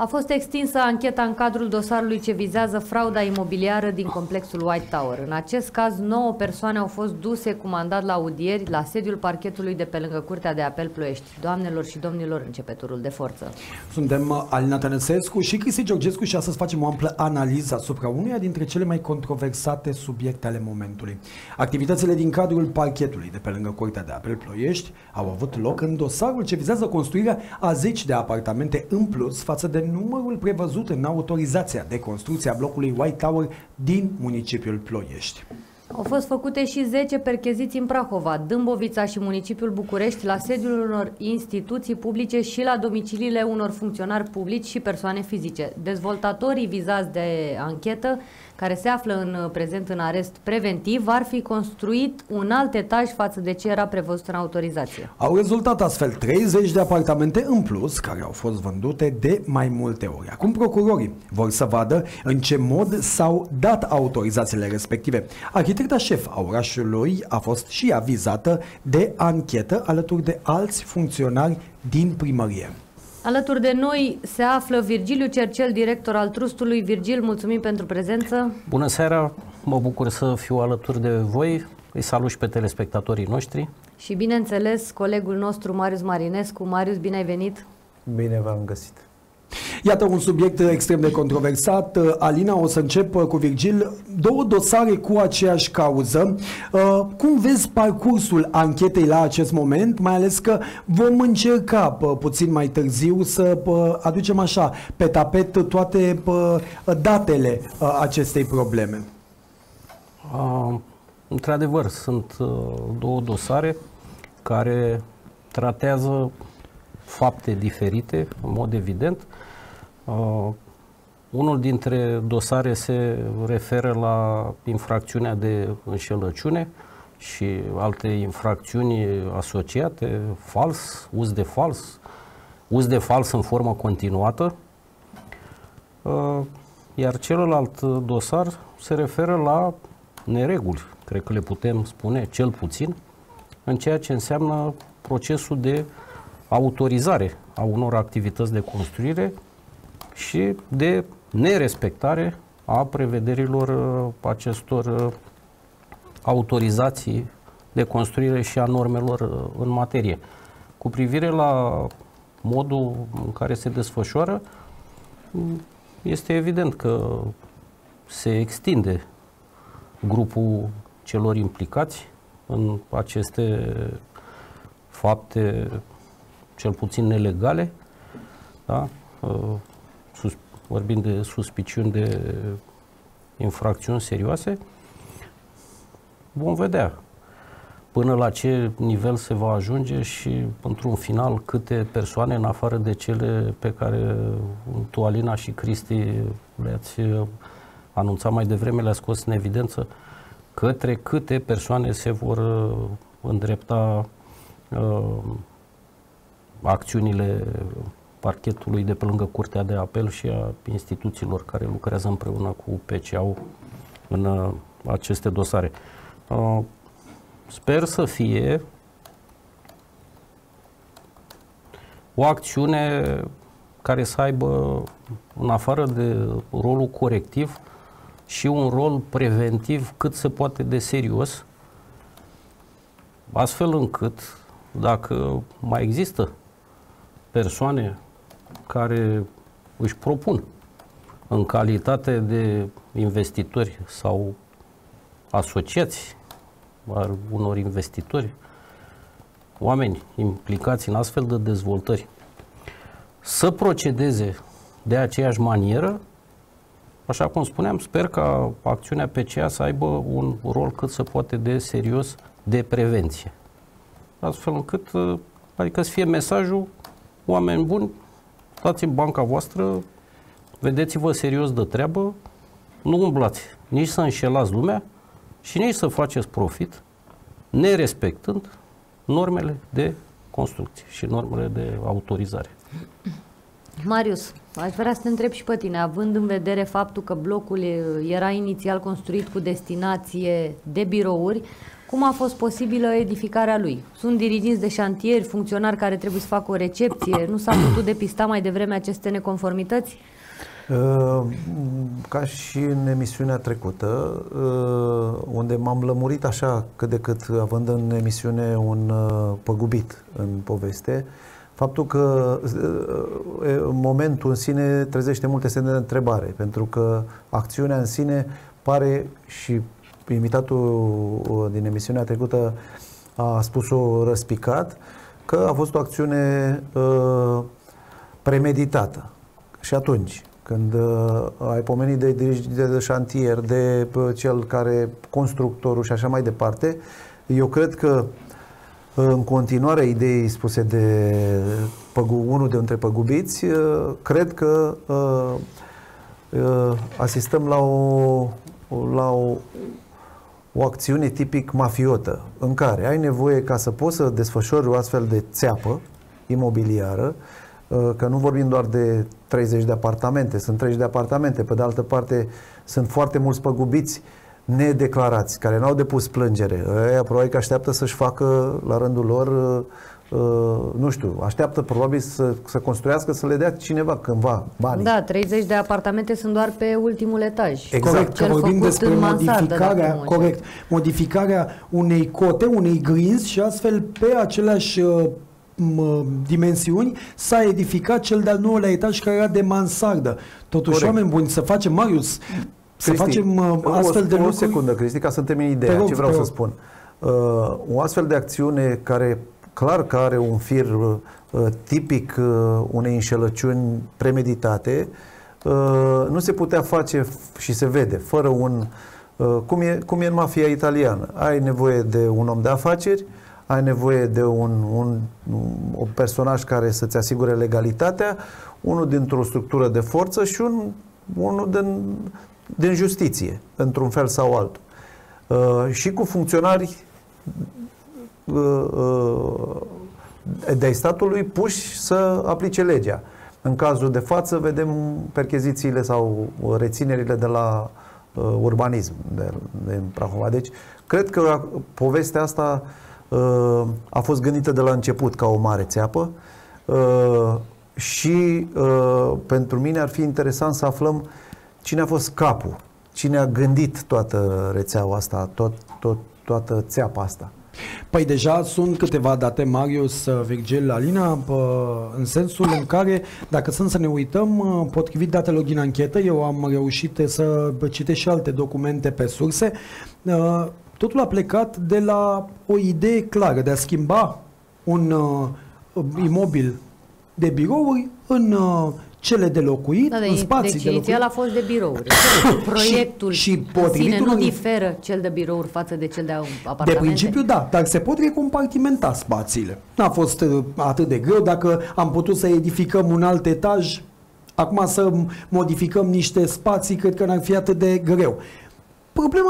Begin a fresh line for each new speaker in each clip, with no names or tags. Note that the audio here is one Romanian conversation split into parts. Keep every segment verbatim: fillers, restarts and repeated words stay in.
A fost extinsă ancheta în cadrul dosarului ce vizează frauda imobiliară din complexul White Tower. În acest caz, nouă persoane au fost duse cu mandat la audieri la sediul parchetului de pe lângă Curtea de Apel Ploiești. Doamnelor și domnilor, începe turul de forță.
Suntem Alina Tănăsescu și Cristi Georgescu și astăzi facem o amplă analiză asupra uneia dintre cele mai controversate subiecte ale momentului. Activitățile din cadrul parchetului de pe lângă Curtea de Apel Ploiești au avut loc în dosarul ce vizează construirea a zeci de apartamente în plus față de numărul prevăzut în autorizația de construcție a blocului White Tower din municipiul Ploiești.
Au fost făcute și zece percheziții în Prahova, Dâmbovița și municipiul București, la sediul unor instituții publice și la domiciliile unor funcționari publici și persoane fizice. Dezvoltatorii vizați de anchetă, care se află în prezent în arest preventiv, ar fi construit un alt etaj față de ce era prevăzut în autorizație.
Au rezultat astfel treizeci de apartamente în plus, care au fost vândute de mai multe ori. Acum procurorii vor să vadă în ce mod s-au dat autorizațiile respective. Arhitecta șef a orașului a fost și ea vizată de anchetă alături de alți funcționari din primărie.
Alături de noi se află Virgiliu Cercel, director al Trustului. Virgil, mulțumim pentru prezență.
Bună seara, mă bucur să fiu alături de voi. Îi salut și pe telespectatorii noștri.
Și bineînțeles, colegul nostru Marius Marinescu. Marius, bine ai venit!
Bine v-am găsit!
Iată un subiect extrem de controversat. Alina, o să încep cu Virgil. Două dosare cu aceeași cauză. Cum vezi parcursul anchetei la acest moment? Mai ales că vom încerca puțin mai târziu să aducem așa pe tapet toate datele acestei probleme.
Uh, într-adevăr, sunt uh, două dosare care tratează fapte diferite, în mod evident. Uh, unul dintre dosare se referă la infracțiunea de înșelăciune și alte infracțiuni asociate, fals, uz de fals, uz de fals în formă continuată. Uh, iar celălalt dosar se referă la nereguli, cred că le putem spune cel puțin, în ceea ce înseamnă procesul de autorizare a unor activități de construire și de nerespectare a prevederilor acestor autorizații de construire și a normelor în materie. Cu privire la modul în care se desfășoară, este evident că se extinde grupul celor implicați în aceste fapte cel puțin nelegale, da? Sus, vorbind de suspiciuni de infracțiuni serioase. Vom vedea până la ce nivel se va ajunge și, într-un final, câte persoane, în afară de cele pe care tu, Alina și Cristi, le-ați anunțat mai devreme, le-a scos în evidență, către câte persoane se vor uh, îndrepta uh, acțiunile parchetului de pe lângă Curtea de Apel și a instituțiilor care lucrează împreună cu P C A-ul în uh, aceste dosare. Uh, sper să fie o acțiune care să aibă, în afară de rolul corectiv, și un rol preventiv cât se poate de serios, astfel încât, dacă mai există persoane care își propun în calitate de investitori sau asociați al unor investitori, oameni implicați în astfel de dezvoltări, să procedeze de aceeași manieră, așa cum spuneam, sper ca acțiunea P C A să aibă un rol cât se poate de serios de prevenție. Astfel încât, adică să fie mesajul, oameni buni, dați în banca voastră, vedeți-vă serios de treabă, nu umblați nici să înșelați lumea și nici să faceți profit, nerespectând normele de construcție și normele de autorizare.
Marius, aș vrea să te întreb și pe tine, având în vedere faptul că blocul era inițial construit cu destinație de birouri, cum a fost posibilă edificarea lui? Sunt diriginți de șantieri, funcționari care trebuie să facă o recepție, nu s-a putut depista mai devreme aceste neconformități?
Ca și în emisiunea trecută, unde m-am lămurit așa cât de cât, având în emisiune un păgubit în poveste, faptul că momentul în sine trezește multe semne de întrebare, pentru că acțiunea în sine pare, și invitatul din emisiunea trecută a spus-o răspicat, că a fost o acțiune premeditată. Și atunci, când uh, ai pomenit de diriginte de șantier, de uh, cel care, constructorul și așa mai departe, eu cred că uh, în continuarea ideii spuse de păgu, unul dintre păgubiți, uh, cred că uh, uh, asistăm la o, la o, o acțiune tipic mafiotă, în care ai nevoie, ca să poți să desfășori o astfel de țeapă imobiliară, că nu vorbim doar de treizeci de apartamente, sunt treizeci de apartamente, pe de altă parte sunt foarte mulți păgubiți nedeclarați, care n-au depus plângere. Aia probabil că așteaptă să-și facă la rândul lor, nu știu, așteaptă probabil să, să construiască, să le dea cineva cândva banii.
Da, treizeci de apartamente sunt doar pe ultimul etaj.
Exact, corect, că vorbim despre modificarea, corect, modificarea unei cote, unei grinzi și astfel pe aceleași dimensiuni s-a edificat cel de-al nouălea etaj care era de mansardă. Totuși, corect, oameni buni, să facem, Marius, Cristi, să facem uh, astfel
o,
de lucruri.
O secundă, Cristi, ca să termin ideea, rog, ce vreau să spun. Uh, o astfel de acțiune care clar că are un fir uh, tipic uh, unei înșelăciuni premeditate, uh, nu se putea face și se vede fără un... Uh, cum, e, cum e în mafia italiană. Ai nevoie de un om de afaceri, ai nevoie de un, un, un personaj care să-ți asigure legalitatea, unul dintr-o structură de forță și un, unul din, din justiție, într-un fel sau altul. Uh, și cu funcționari uh, uh, de-ai statului puși să aplice legea. În cazul de față vedem perchezițiile sau reținerile de la uh, urbanism de, de Prahova. Deci, cred că povestea asta a fost gândită de la început ca o mare țeapă și pentru mine ar fi interesant să aflăm cine a fost capul, cine a gândit toată rețeaua asta, tot, tot, toată țeapa asta.
Păi deja sunt câteva date, Marius, Virgil, Alina, în sensul în care, dacă sunt să ne uităm, potrivit datelor din anchetă, eu am reușit să citesc și alte documente pe surse, totul a plecat de la o idee clară de a schimba un uh, imobil de birouri în uh, cele de locuit,
da,
în spații
deci
de locuit.
inițial a fost de birouri. Proiectul și, și în sine nu diferă cel de birouri față de cel de apartamente?
De principiu, da, dar se pot recompartimenta spațiile. N-a fost uh, atât de greu. Dacă am putut să edificăm un alt etaj, acum să modificăm niște spații, cred că n-ar fi atât de greu. Problema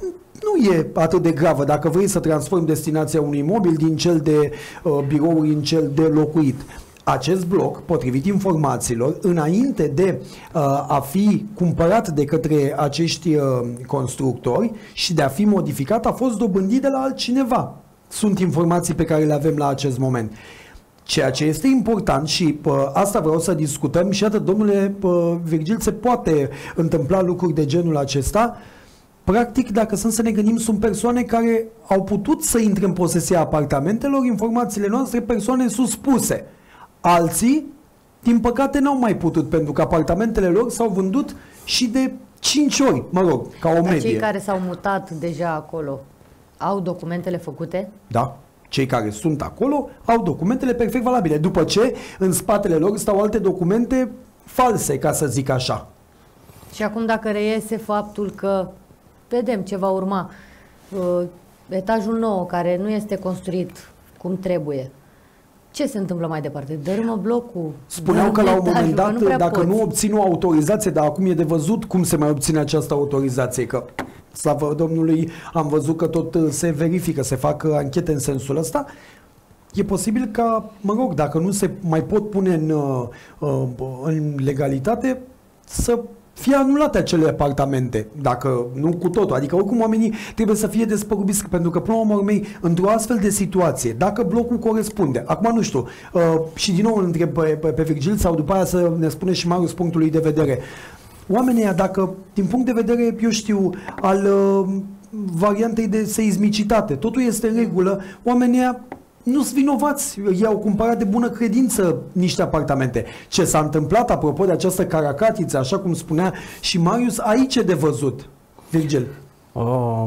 nu e atât de gravă dacă vrei să transformi destinația unui imobil din cel de uh, birouri în cel de locuit. Acest bloc, potrivit informațiilor, înainte de uh, a fi cumpărat de către acești uh, constructori și de a fi modificat, a fost dobândit de la altcineva. Sunt informații pe care le avem la acest moment. Ceea ce este important și uh, asta vreau să discutăm și atât, domnule uh, Virgil, se poate întâmpla lucruri de genul acesta. Practic, dacă sunt să ne gândim, sunt persoane care au putut să intre în posesia apartamentelor, informațiile noastre, persoane suspuse. Alții, din păcate, n-au mai putut, pentru că apartamentele lor s-au vândut și de cinci ori, mă rog, ca o medie.
Cei care s-au mutat deja acolo au documentele făcute?
Da. Cei care sunt acolo au documentele perfect valabile, după ce în spatele lor stau alte documente false, ca să zic așa.
Și acum, dacă reiese faptul că vedem ce va urma, uh, etajul nou care nu este construit cum trebuie, ce se întâmplă mai departe? Dărâmă blocul?
Spuneau că la un moment dat, nu dacă poți. nu obțin o autorizație, dar acum e de văzut cum se mai obține această autorizație, că slavă Domnului, am văzut că tot se verifică, se fac anchete în sensul ăsta. E posibil ca, mă rog, dacă nu se mai pot pune în, în legalitate, să fie anulate acele apartamente, dacă nu cu totul. Adică oricum oamenii trebuie să fie despăgubiți, pentru că până la urmă, într-o astfel de situație, dacă blocul corespunde, acum nu știu, uh, și din nou îl întreb pe, pe, pe Virgil sau după aia să ne spune și Marius punctul lui de vedere. Oamenii ăia, dacă din punct de vedere, eu știu, al uh, variantei de seismicitate, totul este în regulă, oamenii ăia nu sunt vinovați, i-au cumpărat de bună credință niște apartamente. Ce s-a întâmplat, apropo de această caracatiță, așa cum spunea și Marius, aici e de văzut. Virgil. Uh,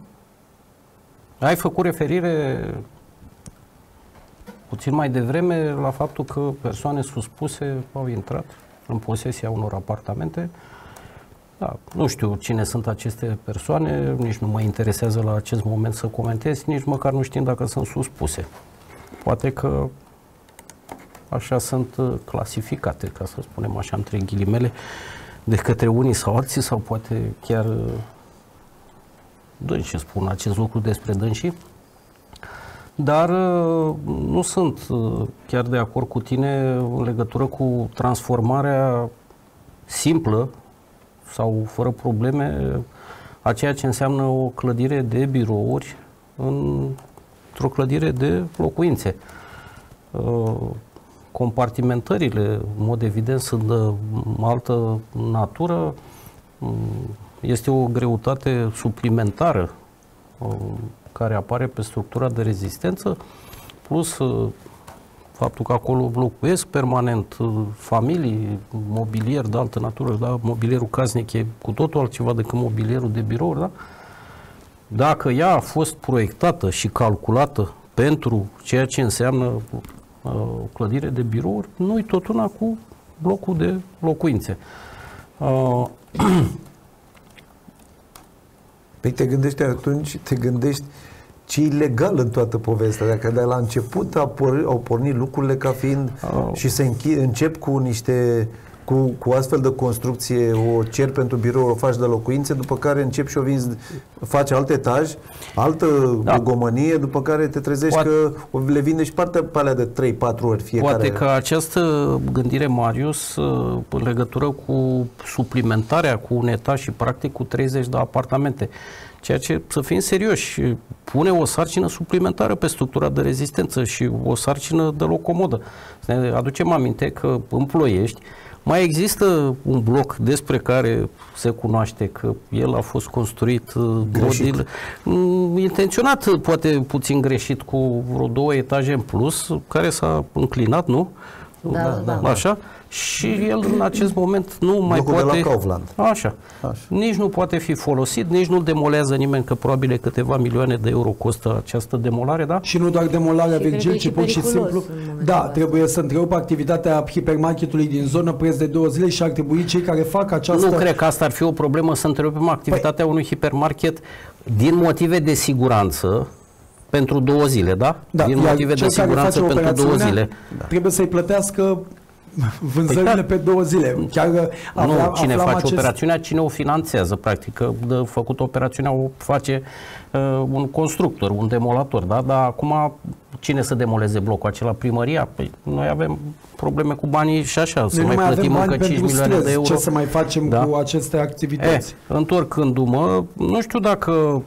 ai făcut referire puțin mai devreme la faptul că persoane suspuse au intrat în posesia unor apartamente. Da, nu știu cine sunt aceste persoane, nici nu mă interesează la acest moment să comentez, nici măcar nu știm dacă sunt suspuse. Poate că așa sunt clasificate, ca să spunem așa, între ghilimele, de către unii sau alții, sau poate chiar dânsii spun acest lucru despre dânsii. Dar nu sunt chiar de acord cu tine în legătură cu transformarea simplă sau fără probleme a ceea ce înseamnă o clădire de birouri într-o clădire de locuințe. Compartimentările, în mod evident, sunt de altă natură. Este o greutate suplimentară care apare pe structura de rezistență, plus faptul că acolo locuiesc permanent familii, mobilier de altă natură, da? Mobilierul casnic e cu totul altceva decât mobilierul de birouri, da? Dacă ea a fost proiectată și calculată pentru ceea ce înseamnă uh, clădire de birouri, nu-i tot una cu blocul de locuințe. Uh,
Păi te gândești atunci, te gândești ce e ilegal în toată povestea. Dacă de la început au pornit, au pornit lucrurile ca fiind oh. și se închid, încep cu niște cu, cu astfel de construcție, o cer pentru birou, o faci de locuințe, după care începi și o vinzi, faci alt etaj, altă da. gogomănie, după care te trezești poate, că le vinde și partea pe alea de trei patru ori fiecare.
Poate că această gândire, Marius, în legătură cu suplimentarea cu un etaj și practic cu treizeci de apartamente, ceea ce, să fim serioși, pune o sarcină suplimentară pe structura de rezistență și o sarcină deloc comodă. Să ne aducem aminte că în Ploiești mai există un bloc despre care se cunoaște că el a fost construit modil, intenționat, poate puțin greșit, cu vreo două etaje în plus, care s-a înclinat, nu?
Da, da, da.
Așa? Și el în acest moment nu mai
Blocul
poate...
de la Kaufland.
Așa. Așa. Nici nu poate fi folosit, nici nu demolează nimeni, că probabil câteva milioane de euro costă această demolare, da?
Și nu doar demolarea, Virgil, ci pur și simplu... Da, trebuie să întrerup activitatea hipermarketului din zonă preț de două zile și ar trebui cei care fac această...
Nu cred că asta ar fi o problemă, să întrerupem activitatea păi... unui hipermarket din motive de siguranță, pentru două zile, da?
Da,
din motive de siguranță pentru două zile.
Da. Trebuie să-i plătească vânzările păi, pe două zile. Chiar
nu, afla, cine face acest... operațiunea, cine o finanțează, practic. Că de făcut operațiunea o face uh, un constructor, un demolator, da? Dar acum cine să demoleze blocul acela? Primăria? Păi noi avem probleme cu banii și așa, noi să mai plătim încă cinci milioane de euro.
Ce să mai facem da? cu aceste activități?
E, întorcându-mă, nu știu dacă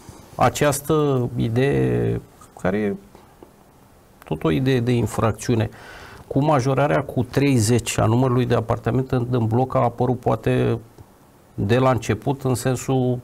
această idee, care e tot o idee de infracțiune, cu majorarea cu treizeci a numărului de apartamente în bloc a apărut poate de la început, în sensul,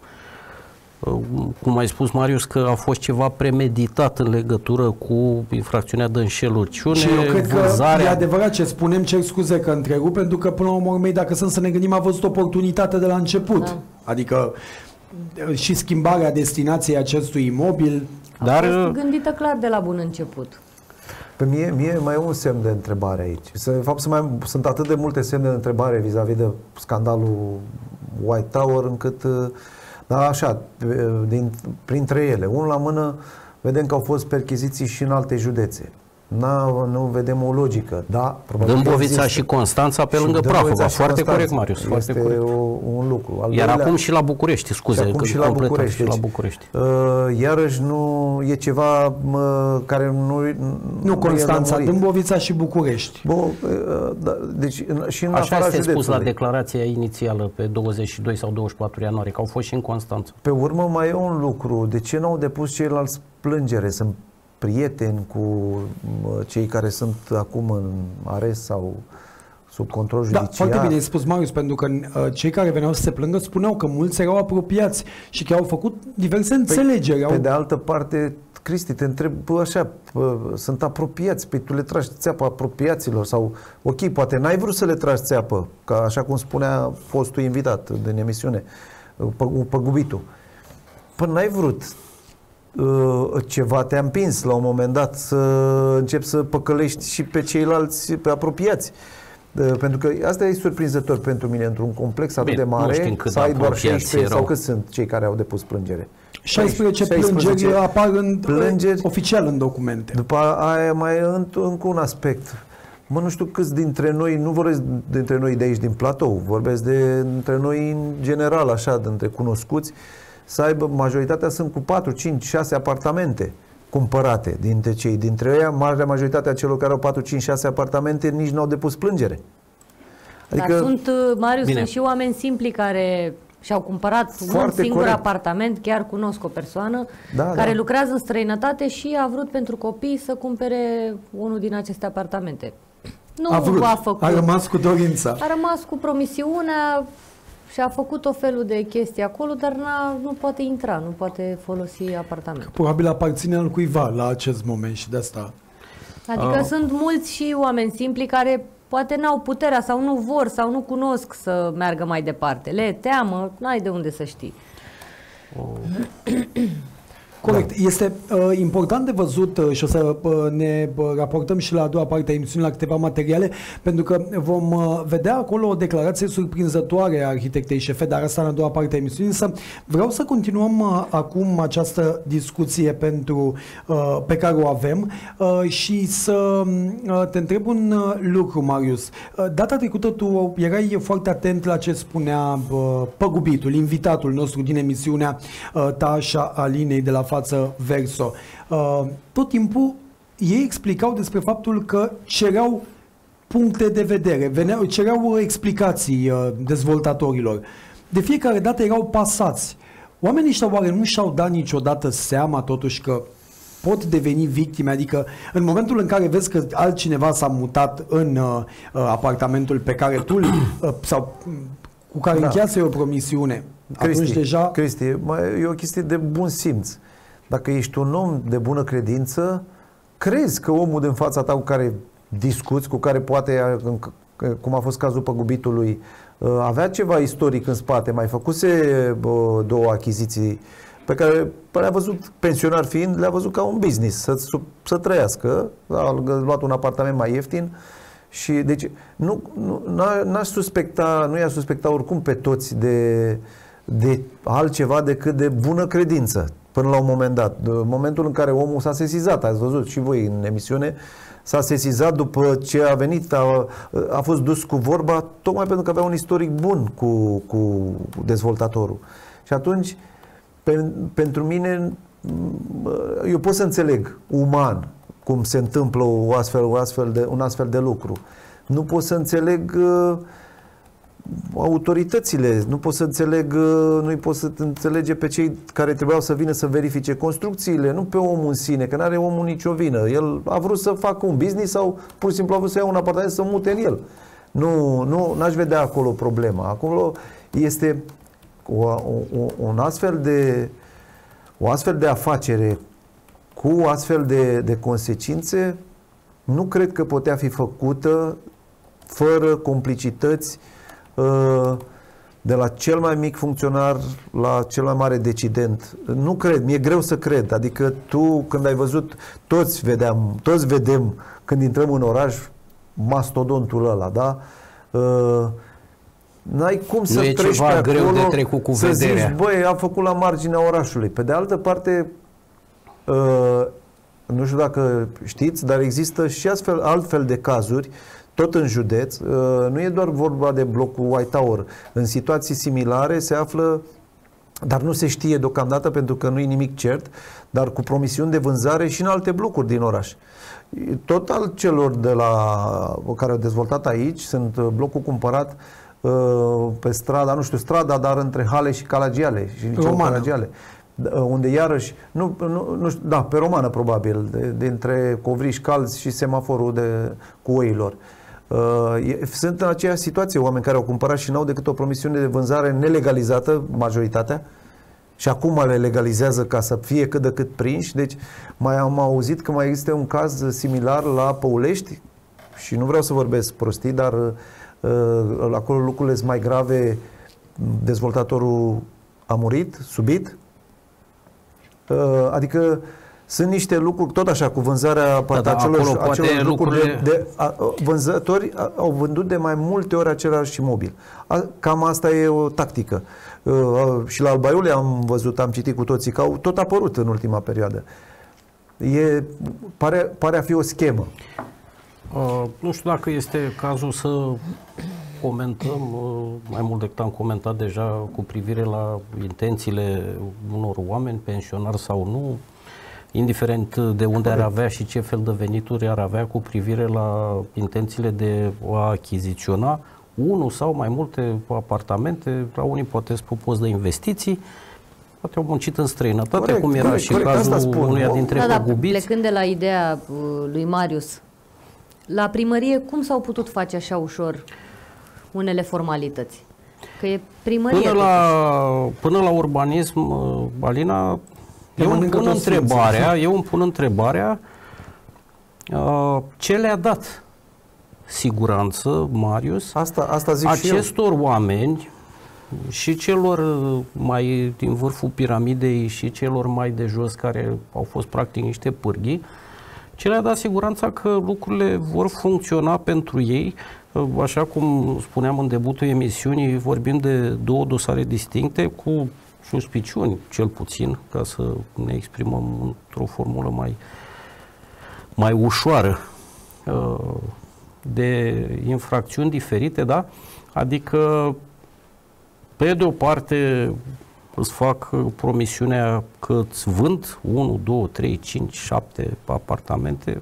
cum ai spus, Marius, că a fost ceva premeditat în legătură cu infracțiunea de înșelăciune,
și eu cred
vânzarea...
că e adevărat ce spunem, cer scuze că întrerup, pentru că până la urmă, dacă sunt să ne gândim, a văzut oportunitatea de la început. Da. Adică și schimbarea destinației acestui imobil.
A Dar fost gândită clar de la bun început.
Pe mie, mie mai e un semn de întrebare aici. De fapt, sunt, mai, sunt atât de multe semne de întrebare vis-a-vis de scandalul White Tower, încât, da, așa, din, printre ele, unul la mână, vedem că au fost perchiziții și în alte județe. Nu vedem o logică. Da,
Dâmbovița și Constanța pe lângă Prahova. Foarte corect, Marius. Foarte
este
corect.
O, un lucru.
Al Iar doilea, acum și la București, scuze.
Și acum și la București.
Și la București.
Deci, uh, iarăși nu e ceva uh, care nu...
Nu, Constanța, Dâmbovița și București.
Bă, uh, da, deci, și în
Așa este spus la
județului.
declarația inițială pe douăzeci și doi sau douăzeci și patru ianuarie, că au fost și în Constanța.
Pe urmă mai e un lucru. De ce n-au depus ceilalți plângere? Sunt prieteni cu cei care sunt acum în arest sau sub control judiciar.
Da, foarte bine ai spus, Marius, pentru că uh, cei care veneau să se plângă spuneau că mulți erau apropiați și că au făcut diverse înțelegeri.
Pe
au...
de altă parte, Cristi, te întreb, bă, așa, bă, sunt apropiați, pe tu le tragi țeapă apropiaților sau, ok, poate n-ai vrut să le tragi țeapă, ca așa cum spunea fostul invitat din emisiune, Păgubitul. Păi n-ai vrut. Ceva te-a împins la un moment dat să începi să păcălești și pe ceilalți, pe apropiați. Pentru că asta e surprinzător pentru mine, într-un complex atât
Bine,
de mare, să ai doar șaisprezece erau. Sau cât sunt cei care au depus plângere?
șaisprezece plângeri apar în, plângeri, oficial în documente.
După aia mai e încă un aspect. Mă, nu știu câți dintre noi, nu vorbesc dintre noi de aici din platou, vorbesc de dintre noi în general, așa, dintre cunoscuți, să aibă, majoritatea sunt cu patru, cinci, șase apartamente cumpărate dintre cei. Dintre ei, marea majoritatea celor care au patru, cinci, șase apartamente nici nu au depus plângere.
Adică, dar sunt, Marius, bine. Sunt și oameni simpli care și-au cumpărat un singur corect. apartament, chiar cunosc o persoană da, care da. lucrează în străinătate și a vrut pentru copii să cumpere unul din aceste apartamente. Nu
a vrut,
a făcut.
A rămas cu dorința.
A rămas cu promisiunea și a făcut o felul de chestii acolo, dar nu poate intra, nu poate folosi apartamentul.
Probabil aparține al cuiva la acest moment și de asta.
Adică ah. sunt mulți și oameni simpli care poate n-au puterea sau nu vor sau nu cunosc să meargă mai departe. Le teamă, n-ai de unde să știi.
Oh. Corect. Da. Este uh, important de văzut uh, și o să uh, ne uh, raportăm și la a doua parte a emisiunii la câteva materiale, pentru că vom uh, vedea acolo o declarație surprinzătoare a arhitectei șefe, dar asta în a doua parte a emisiunii. Însă vreau să continuăm uh, acum această discuție pentru, uh, pe care o avem uh, și să uh, te întreb un uh, lucru, Marius. Uh, data trecută tu erai foarte atent la ce spunea uh, Păgubitul, invitatul nostru din emisiunea uh, ta și a Alinei de la Față Verso. Uh, tot timpul ei explicau despre faptul că cereau puncte de vedere, veneau, cereau explicații uh, dezvoltatorilor. De fiecare dată erau pasați. Oamenii ăștia oare nu și-au dat niciodată seama totuși că pot deveni victime? Adică în momentul în care vezi că altcineva s-a mutat în uh, apartamentul pe care tu uh, sau cu care da. încheiase o promisiune,
Cristi,
atunci deja...
Cristi, e o chestie de bun simț. Dacă ești un om de bună credință, crezi că omul din fața ta cu care discuți, cu care poate, cum a fost cazul Păgubitului, avea ceva istoric în spate, mai făcuse două achiziții pe care le-a văzut, pensionar fiind, le-a văzut ca un business, să, să trăiască, a luat un apartament mai ieftin și deci nu, nu, n-aș suspecta, nu i-a suspecta oricum pe toți de, de altceva decât de bună credință. Până la un moment dat. În momentul în care omul s-a sesizat, ați văzut și voi în emisiune, s-a sesizat după ce a venit, a, a fost dus cu vorba, tocmai pentru că avea un istoric bun cu, cu dezvoltatorul. Și atunci, pe, pentru mine, eu pot să înțeleg uman cum se întâmplă o astfel, o astfel de, un astfel de lucru. Nu pot să înțeleg uh, autoritățile, nu pot să înțeleg, nu pot să înțelege pe cei care trebuiau să vină să verifice construcțiile, nu pe omul în sine, că nu are omul nicio vină. El a vrut să facă un business sau pur și simplu a vrut să ia un apartament să mute în el. Nu, nu, n-aș vedea acolo problema. Acolo este o, o, un astfel de, o astfel de afacere cu astfel de, de consecințe, nu cred că putea fi făcută fără complicități de la cel mai mic funcționar la cel mai mare decident. Nu cred, mi-e greu să cred. Adică tu, când ai văzut, toți vedeam, toți vedem când intrăm în oraș mastodontul ăla, da? N-ai cum să treci pe acolo,
greu de trecut cu
să
vederea.
zici, băi, am făcut la marginea orașului. Pe de altă parte, nu știu dacă știți, dar există și astfel, altfel de cazuri, tot în județ. Nu e doar vorba de blocul White Tower. În situații similare se află, dar nu se știe deocamdată pentru că nu e nimic cert, dar cu promisiuni de vânzare și în alte blocuri din oraș. Tot al celor de la, care au dezvoltat aici, sunt blocul cumpărat pe strada, nu știu strada, dar între Hale și Calagiale și liceul Calagiale, unde iarăși, nu, nu, nu știu, da, pe Romană probabil, de, dintre Covriș, Calți și semaforul de, cu oilor. Sunt în aceeași situație oameni care au cumpărat și n-au decât o promisiune de vânzare nelegalizată, majoritatea, și acum le legalizează ca să fie cât de cât prinși. Deci mai am auzit că mai există un caz similar la Păulești și nu vreau să vorbesc prostii, dar uh, acolo lucrurile sunt mai grave. Dezvoltatorul a murit subit, uh, adică sunt niște lucruri, tot așa, cu vânzarea da, da, acelor, acelor lucruri lucrurile... de, de a, vânzători au vândut de mai multe ori același imobil. A, cam asta e o tactică. Uh, și la Alba Iulia am văzut, am citit cu toții că au tot apărut în ultima perioadă. E, pare, pare a fi o schemă.
Uh, nu știu dacă este cazul să comentăm, uh, mai mult decât am comentat deja, cu privire la intențiile unor oameni, pensionari sau nu, indiferent de unde ar avea și ce fel de venituri ar avea cu privire la intențiile de a achiziționa unul sau mai multe apartamente. La unii poate propus de investiții, poate au muncit în străinătate, corect, cum era corect, și corect, cazul unuia dintre da, păgubiți.
Da, plecând de la ideea lui Marius, la primărie cum s-au putut face așa ușor unele formalități? Că e primărie. Până la,
până la urbanism, Alina, eu îmi pun întrebarea, eu îmi pun întrebarea uh, ce le-a dat siguranță, Marius,
asta, asta zic
acestor oameni și celor mai din vârful piramidei și celor mai de jos, care au fost practic niște pârghii, ce le-a dat siguranța că lucrurile vor funcționa pentru ei. Așa cum spuneam în debutul emisiunii, vorbim de două dosare distincte cu suspiciuni, cel puțin, ca să ne exprimăm într-o formulă mai, mai ușoară, de infracțiuni diferite, da? Adică, pe de o parte, îți fac promisiunea că îți vând unu, doi, trei, cinci, șapte apartamente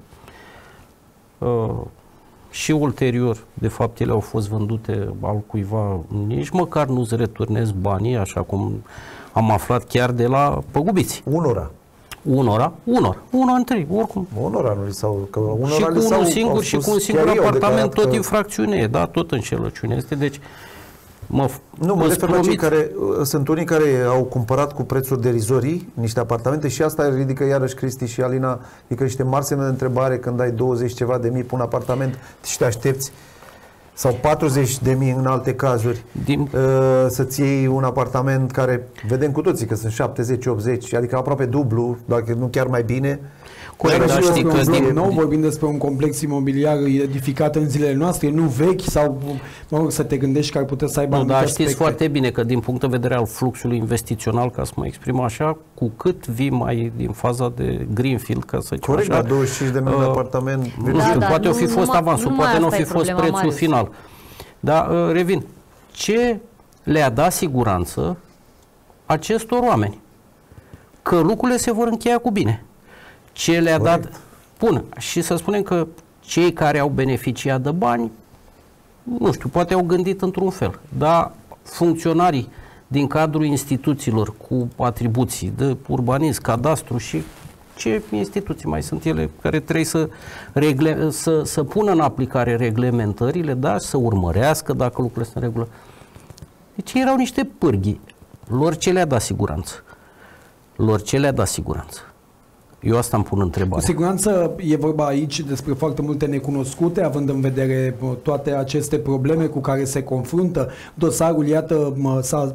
și ulterior, de fapt, ele au fost vândute al cuiva, nici măcar nu-ți returnezi banii, așa cum am aflat chiar de la păgubiți.
Unora.
Unora, unor, unul întâi, oricum.
Unora nu li s-au... Unora
și cu unul singur și cu un singur apartament, tot infracțiune, da, tot înșelăciune este, deci mă,
nu, mă refer la cei care, sunt unii care au cumpărat cu prețuri derizorii niște apartamente și asta ridică iarăși Cristi și Alina, adică niște mari semne de întrebare când ai douăzeci ceva de mii pe un apartament și te aștepți, sau patruzeci de mii în alte cazuri, din... uh, să-ți iei un apartament care, vedem cu toții că sunt șaptezeci optzeci, adică aproape dublu, dacă nu chiar mai bine.
Corect, dar știi că din nou vorbim despre un complex imobiliar edificat în zilele noastre, nu vechi, sau mă rog, să te gândești că ar putea să aibă
anumite aspecte. Dar știți foarte bine că din punct de vedere al fluxului investițional, ca să mă exprim așa, cu cât vii mai din faza de greenfield, ca să zicem
corect,
așa.
Corect, douăzeci și cinci de mii uh, de apartament.
Nu știu, da, poate nu, o fi fost avansul, poate nu o fi fost prețul Marius. final. Dar uh, revin, ce le-a dat siguranță acestor oameni? Că lucrurile se vor încheia cu bine. Ce le-a dat, bun, și să spunem că cei care au beneficiat de bani, nu știu, poate au gândit într-un fel, dar funcționarii din cadrul instituțiilor cu atribuții de urbanism, cadastru și ce instituții mai sunt ele care trebuie să, regle, să, să pună în aplicare reglementările, da, să urmărească dacă lucrurile sunt în regulă. Deci erau niște pârghii. Lor ce le-a dat siguranță? Lor ce le-a dat siguranță? Eu asta îmi pun întrebarea.
Cu siguranță e vorba aici despre foarte multe necunoscute, având în vedere toate aceste probleme cu care se confruntă. Dosarul, iată, s-a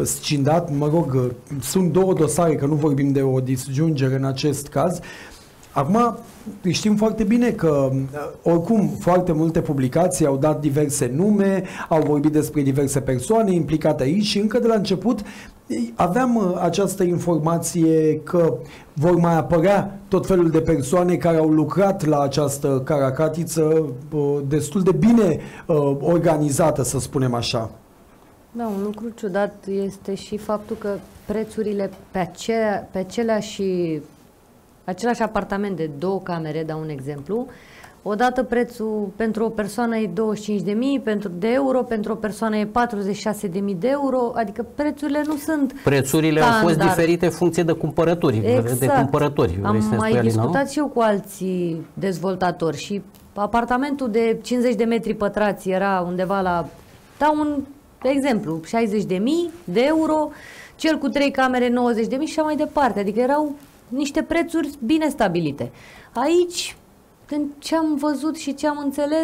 scindat, mă rog, sunt două dosare, că nu vorbim de o disjungere în acest caz. Acum, știm foarte bine că, oricum, foarte multe publicații au dat diverse nume, au vorbit despre diverse persoane implicate aici și încă de la început aveam această informație că vor mai apărea tot felul de persoane care au lucrat la această caracatiță destul de bine organizată, să spunem așa.
Da, un lucru ciudat este și faptul că prețurile pe, ace pe aceleași, același apartament de două camere, dau un exemplu, odată prețul pentru o persoană e douăzeci și cinci de mii pentru, de euro, pentru o persoană e patruzeci și șase de mii de euro, adică prețurile nu sunt
Prețurile
standard.
Au fost diferite în funcție de cumpărături.
Exact.
De cumpărători.
Am mai discutat și eu cu alții dezvoltatori și apartamentul de cincizeci de metri pătrați era undeva la, dau un exemplu, șaizeci de mii de euro, cel cu trei camere nouăzeci de mii și așa mai departe. Adică erau niște prețuri bine stabilite. Aici, din ce am văzut și ce am înțeles,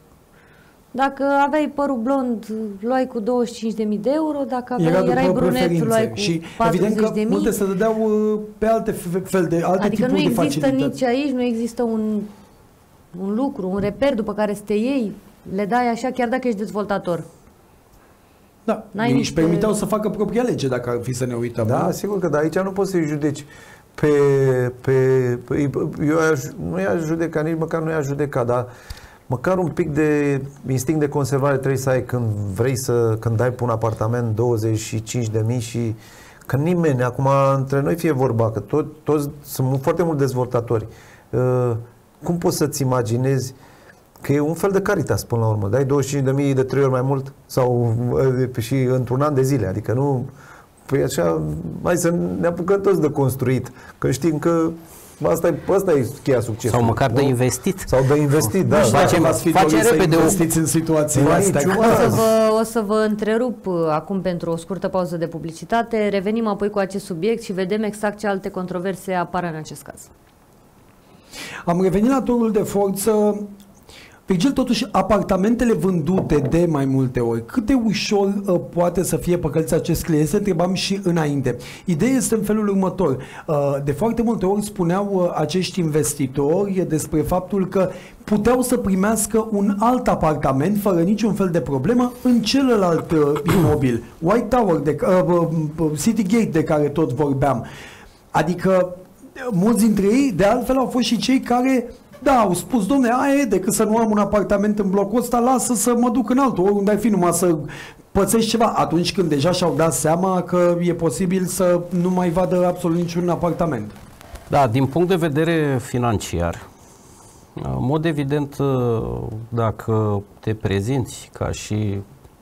dacă aveai părul blond, luai cu douăzeci și cinci de mii de euro, dacă aveai,
Era
erai brunet, luai cu
și
patruzeci de mii.
evident că multe se dădeau pe alte fel de alte
adică
tipuri de facilități.
Adică nu există nici aici, nu există un, un lucru, un reper după care să te iei, le dai așa chiar dacă ești dezvoltator.
Da, ei își permiteau să facă propria lege, dacă ar fi să ne uităm.
Da,
nu?
sigur că da, aici nu poți să-i judeci pe, pe, pe eu aș, nu i-aș judeca, nici măcar nu i-aș judeca, dar măcar un pic de instinct de conservare trebuie să ai când vrei să, când dai pe un apartament douăzeci și cinci de mii și că nimeni, acum între noi fie vorba, că tot, toți sunt foarte mulți dezvoltatori. Uh, cum poți să-ți imaginezi că e un fel de Caritas până la urmă, dai douăzeci și cinci de mii de trei ori mai mult sau și într-un an de zile, adică nu, păi așa, hai să ne apucăm toți de construit, că știm că asta e, asta e cheia succesului.
Sau măcar de investit.
Sau de investit, da.
Facem, facem repede o...
în situații astea.
O să, vă, o să vă întrerup acum pentru o scurtă pauză de publicitate, revenim apoi cu acest subiect și vedem exact ce alte controverse apar în acest caz.
Am revenit la turul de forță. Virgil, totuși, apartamentele vândute de mai multe ori, cât de ușor uh, poate să fie păcăliți acest client? Se întrebam și înainte. Ideea este în felul următor. Uh, de foarte multe ori spuneau uh, acești investitori despre faptul că puteau să primească un alt apartament fără niciun fel de problemă în celălalt uh, imobil. White Tower, de, uh, uh, City Gate, de care tot vorbeam. Adică, mulți dintre ei, de altfel, au fost și cei care da, au spus, domne, aia e, decât să nu am un apartament în blocul ăsta, lasă să mă duc în altul, oriunde ai fi, numai să pățești ceva. Atunci când deja și-au dat seama că e posibil să nu mai vadă absolut niciun apartament.
Da, din punct de vedere financiar, în mod evident, dacă te prezinți ca și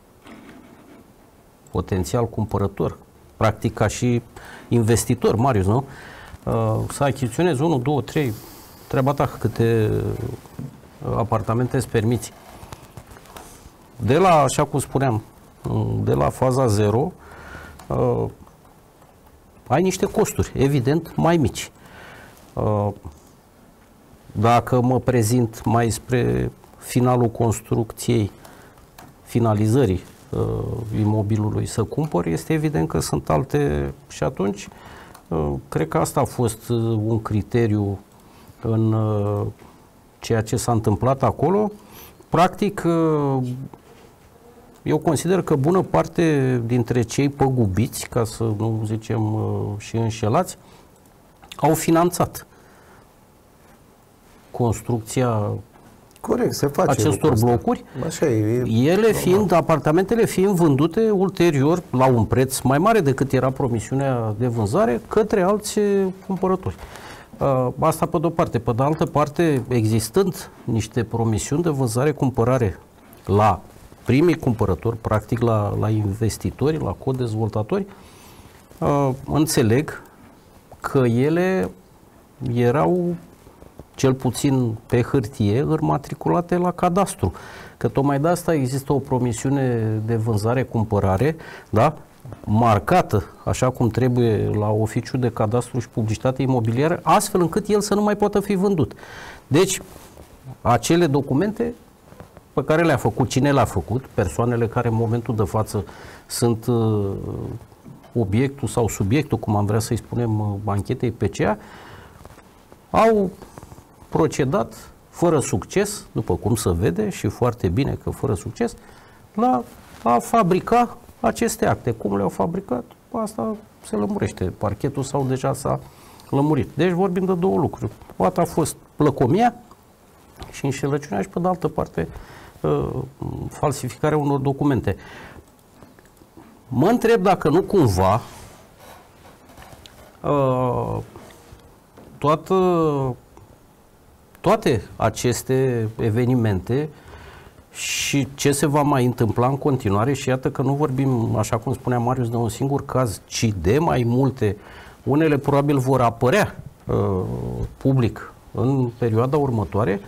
potențial cumpărător, practic ca și investitor, Marius, nu? Să achiziționezi unu, doi, trei, treaba ta, câte apartamente îți permiți. De la, așa cum spuneam, de la faza zero, uh, ai niște costuri, evident, mai mici. Uh, dacă mă prezint mai spre finalul construcției, finalizării uh, imobilului să cumpăr, este evident că sunt alte și atunci uh, cred că asta a fost uh, un criteriu în uh, ceea ce s-a întâmplat acolo. Practic, uh, eu consider că bună parte dintre cei păgubiți, ca să nu zicem uh, și înșelați, au finanțat construcția
Corect, se face
acestor blocuri,
așa e, e
ele fiind, apartamentele fiind vândute ulterior la un preț mai mare decât era promisiunea de vânzare către alți cumpărători. Asta pe de-o parte. Pe de altă parte, existând niște promisiuni de vânzare-cumpărare la primii cumpărători, practic la, la investitori, la codezvoltatori, înțeleg că ele erau cel puțin pe hârtie înmatriculate la cadastru. Că tocmai de asta există o promisiune de vânzare-cumpărare, da? Marcată așa cum trebuie la oficiul de cadastru și publicitate imobiliară, astfel încât el să nu mai poată fi vândut. Deci, acele documente pe care le-a făcut, cine le-a făcut, persoanele care în momentul de față sunt uh, obiectul sau subiectul, cum am vrea să-i spunem, uh, anchetei P C A, au procedat fără succes, după cum se vede și foarte bine că fără succes, la a fabrica aceste acte. Cum le-au fabricat? Asta se lămurește. Parchetul sau deja s-a lămurit. Deci vorbim de două lucruri. O dată a fost plăcomia și înșelăciunea și pe de altă parte falsificarea unor documente. Mă întreb dacă nu cumva toată, toate aceste evenimente și ce se va mai întâmpla în continuare, și iată că nu vorbim, așa cum spunea Marius, de un singur caz, ci de mai multe. Unele probabil vor apărea uh, public în perioada următoare,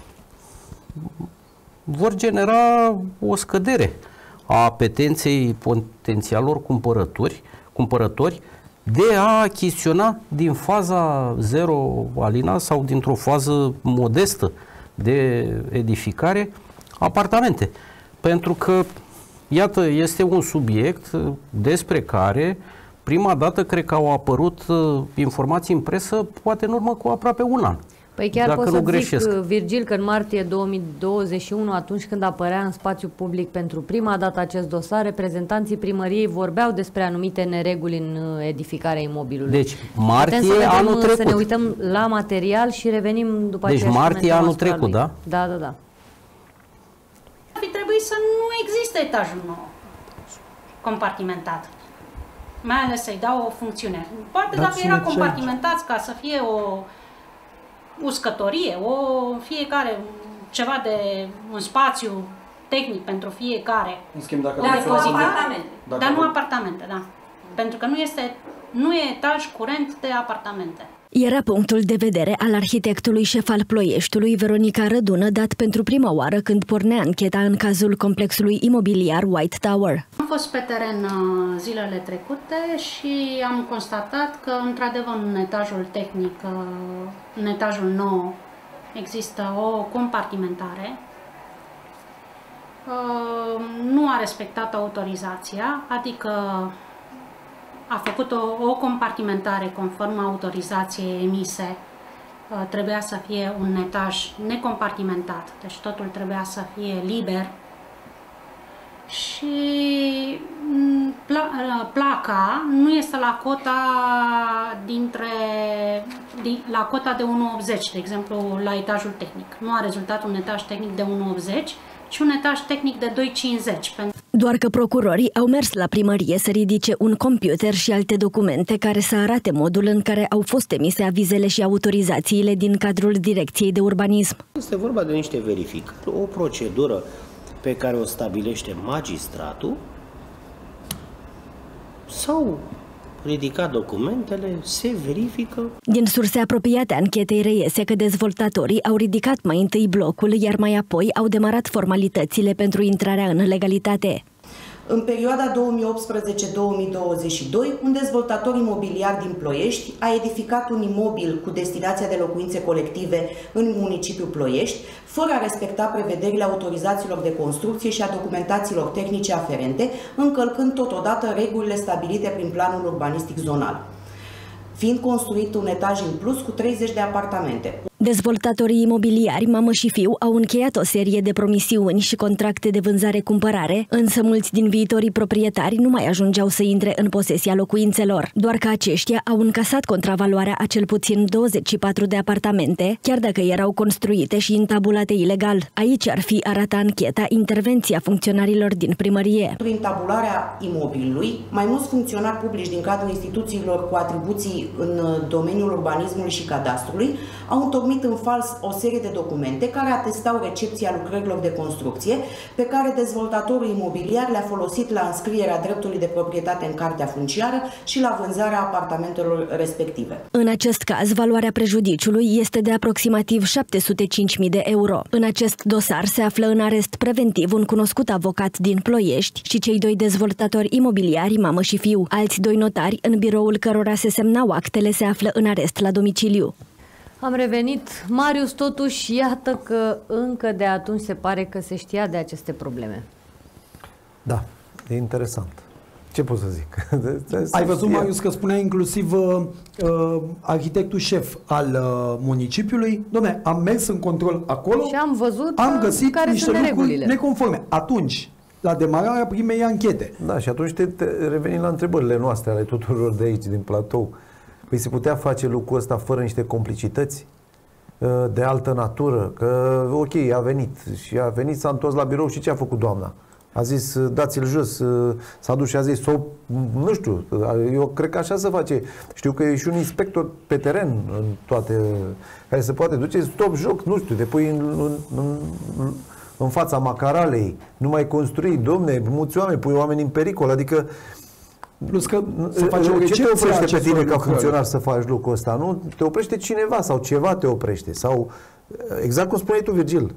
vor genera o scădere a apetenței potențialor cumpărători, cumpărători de a achiziționa din faza zero Alina sau dintr-o fază modestă de edificare apartamente. Pentru că, iată, este un subiect despre care prima dată cred că au apărut informații în presă, poate în urmă cu aproape un an.
Păi chiar pot să zic, Virgil, că în martie două mii douăzeci și unu, atunci când apărea în spațiu public pentru prima dată acest dosar, reprezentanții primăriei vorbeau despre anumite nereguli în edificarea imobilului.
Deci, martie anul trecut.
Să ne uităm la material și revenim după aceea.
Deci, martie anul trecut, da?
Da, da, da.
Ar fi trebuit să nu existe etajul nou compartimentat. Mai ales să-i dau o funcțiune. Poate dacă era compartimentat ca să fie o uscătorie, o fiecare, ceva de un spațiu tehnic pentru fiecare.
În schimb, dacă
dar
nu
apartamente. Dar nu apartamente, da. Pentru că nu este, nu e etaj curent de apartamente.
Era punctul de vedere al arhitectului șef al Ploieștiului, Veronica Rădună, dat pentru prima oară când pornea ancheta în cazul complexului imobiliar White Tower.
Am fost pe teren zilele trecute și am constatat că, într-adevăr, în etajul tehnic, în etajul nou, există o compartimentare. Nu a respectat autorizația, adică a făcut o, o compartimentare conform autorizației emise. Trebuia să fie un etaj necompartimentat, deci totul trebuia să fie liber. Și pla, placa nu este la cota dintre la cota de unu virgulă optzeci, de exemplu, la etajul tehnic. Nu a rezultat un etaj tehnic de unu virgulă optzeci, ci un etaj tehnic de doi virgulă cincizeci.
Doar că procurorii au mers la primărie să ridice un computer și alte documente care să arate modul în care au fost emise avizele și autorizațiile din cadrul Direcției de Urbanism.
Este vorba de niște verificări, o procedură pe care o stabilește magistratul. S-au ridicat documentele, se verifică.
Din surse apropiate anchetei reiese că dezvoltatorii au ridicat mai întâi blocul, iar mai apoi au demarat formalitățile pentru intrarea în legalitate.
În perioada două mii optsprezece două mii douăzeci și doi, un dezvoltator imobiliar din Ploiești a edificat un imobil cu destinația de locuințe colective în municipiul Ploiești, fără a respecta prevederile autorizațiilor de construcție și a documentațiilor tehnice aferente, încălcând totodată regulile stabilite prin planul urbanistic zonal, fiind construit un etaj în plus cu treizeci de apartamente.
Dezvoltatorii imobiliari, mamă și fiu, au încheiat o serie de promisiuni și contracte de vânzare-cumpărare, însă mulți din viitorii proprietari nu mai ajungeau să intre în posesia locuințelor, doar că aceștia au încasat contravaloarea a cel puțin douăzeci și patru de apartamente, chiar dacă erau construite și intabulate ilegal. Aici ar fi, arată ancheta, intervenția funcționarilor din primărie.
Prin tabularea imobilului, mai mulți funcționari publici din cadrul instituțiilor cu atribuții în domeniul urbanismului și cadastrului au întocmit în fals o serie de documente care atestau recepția lucrărilor de construcție pe care dezvoltatorul imobiliar le-a folosit la înscrierea dreptului de proprietate în cartea funciară și la vânzarea apartamentelor respective.
În acest caz, valoarea prejudiciului este de aproximativ șapte sute cinci mii de euro. În acest dosar se află în arest preventiv un cunoscut avocat din Ploiești și cei doi dezvoltatori imobiliari, mamă și fiu. Alți doi notari, în biroul cărora se semnau actele, se află în arest la domiciliu.
Am revenit. Marius, totuși, iată că încă de atunci se pare că se știa de aceste probleme.
Da, e interesant. Ce pot să zic?
Ai văzut, Marius, că spunea inclusiv uh, uh, arhitectul șef al uh, municipiului, dom'le, am mers în control acolo
și am văzut
am găsit
care
niște
sunt
lucruri
neregulile
neconforme. Atunci, la demararea primei anchete.
Da, și atunci te, te revenim la întrebările noastre, ale tuturor de aici, din platou. Păi se putea face lucrul ăsta fără niște complicități de altă natură? Că, ok, a venit și a venit, s-a întors la birou și ce a făcut doamna? A zis, dați-l jos, s-a dus și a zis, sau, nu știu, eu cred că așa se face. Știu că e și un inspector pe teren în toate, care se poate duce, stop, joc, nu știu, te pui în, în, în, în fața macaralei, nu mai construi, domne, mulți oameni, pui oameni în pericol, adică
plus că se face o
ce te oprește pe tine ca funcționar să faci lucrul ăsta? Nu? Te oprește cineva sau ceva te oprește. Sau, exact cum spuneai tu, Virgil,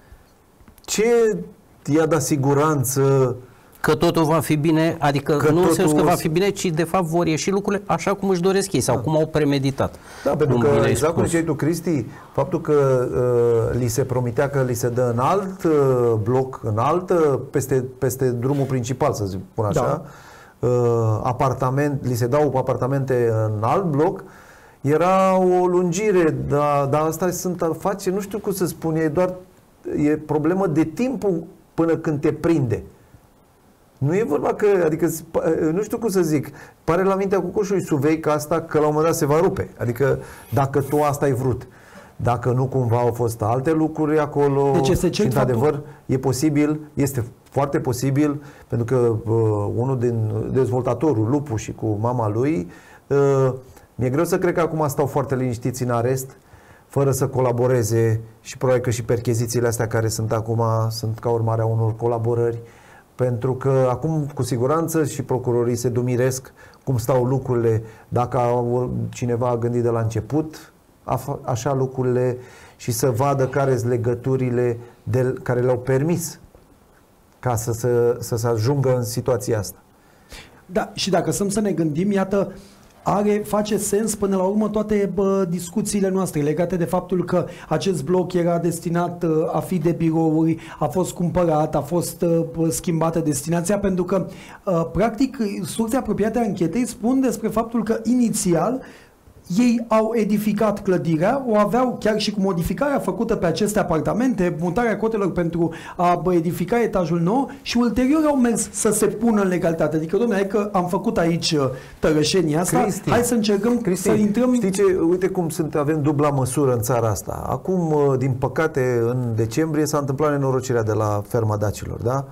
ce i-a dat siguranță
că totul va fi bine, adică
că
nu în sensul că
o...
va fi bine, ci de fapt vor ieși lucrurile așa cum își doresc ei sau da. cum au premeditat.
Da, pentru că, exact cum ziceai tu, Cristi, faptul că uh, li se promitea că li se dă în alt uh, bloc, în alt, uh, peste, peste drumul principal, să zic, pun așa, da. Uh, apartament, li se dau apartamente în alt bloc, era o lungire, dar, dar asta sunt afaceri, nu știu cum să spun, e doar e problemă de timpul până când te prinde. Nu e vorba că, adică, nu știu cum să zic, pare la mintea cucoșului Suveica asta că la un moment dat se va rupe. Adică dacă tu asta ai vrut, dacă nu cumva au fost alte lucruri acolo,
deci este
și într-adevăr faptul... e posibil, este foarte posibil, pentru că uh, unul din dezvoltatorul, Lupu și cu mama lui, uh, mi-e greu să cred că acum stau foarte liniștiți în arest, fără să colaboreze și probabil că și perchezițiile astea care sunt acum sunt ca urmare a unor colaborări, pentru că acum cu siguranță și procurorii se dumiresc cum stau lucrurile, dacă cineva a gândit de la început așa lucrurile și să vadă care sunt legăturile de, care le-au permis ca să, să, să se ajungă în situația asta.
Da, și dacă stăm să ne gândim, iată, are, face sens până la urmă toate bă, discuțiile noastre legate de faptul că acest bloc era destinat uh, a fi de birouri, a fost cumpărat, a fost uh, schimbată destinația, pentru că uh, practic surse apropiate a anchetei spun despre faptul că inițial ei au edificat clădirea, o aveau chiar și cu modificarea făcută pe aceste apartamente, mutarea cotelor pentru a edifica etajul nou și ulterior au mers să se pună în legalitate. Adică, domnule, hai că am făcut aici tărășenia asta, Cristi, hai să încercăm Cristi, să intrăm...
Știi ce? Uite cum sunt, avem dubla măsură în țara asta. Acum, din păcate, în decembrie s-a întâmplat nenorocirea de la ferma Dacilor, da?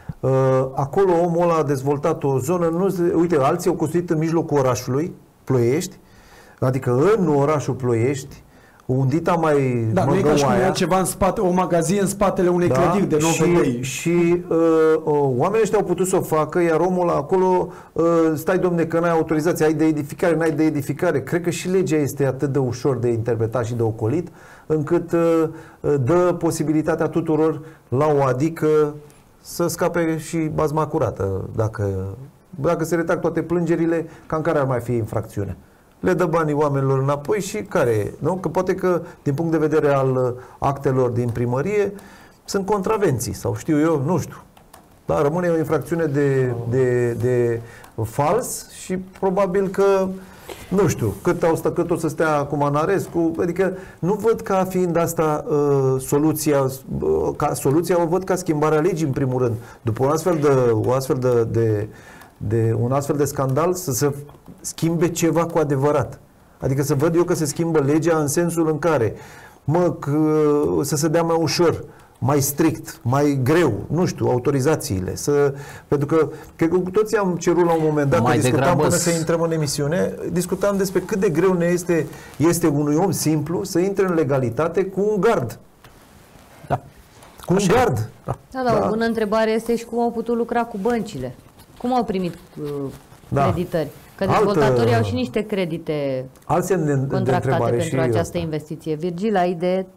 Acolo omul ăla a dezvoltat o zonă, nu, uite, alții au construit în mijlocul orașului, Ploiești, adică în orașul Ploiești, undita mai
da, nu e ca și cum era ceva în spate, o magazie în spatele unei da, clădiri de nouă lei.
Și uh, uh, oamenii ăștia au putut să o facă, iar omul acolo, uh, stai domne că n-ai autorizație, ai de edificare, n-ai de edificare. Cred că și legea este atât de ușor de interpretat și de ocolit, încât uh, dă posibilitatea tuturor la o adică să scape și bazma curată. Dacă, dacă se retrag toate plângerile, cam care ar mai fi infracțiunea? Le dă banii oamenilor înapoi și care, nu? Că poate că din punct de vedere al actelor din primărie sunt contravenții sau știu eu, nu știu. Dar rămâne o infracțiune de, de, de fals și probabil că, nu știu, cât, au stă, cât o să stea acum în arest, cu, adică nu văd ca fiind asta uh, soluția, uh, ca soluția o văd ca schimbarea legii în primul rând. După un astfel de, o astfel de, de de un astfel de scandal să se schimbe ceva cu adevărat. Adică să văd eu că se schimbă legea în sensul în care mă, că, să se dea mai ușor, mai strict, mai greu, nu știu, autorizațiile. Să, pentru că cred că cu toții am cerut la un moment dat, mai că discutam până să intrăm în emisiune, discutam despre cât de greu ne este, este unui om simplu să intre în legalitate cu un gard.
Da.
Cu un gard.
Da, da, da, o bună întrebare este și cum au putut lucra cu băncile. Cum au primit uh, da. creditări? Că dezvoltatorii Altă, au și niște credite
de,
contractate
de
pentru această
asta.
investiție. Virgil, ai de...